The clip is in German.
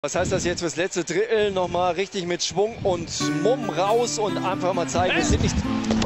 Was heißt das jetzt fürs letzte Drittel? Nochmal richtig mit Schwung und Mumm raus und einfach mal zeigen, wir sind nicht...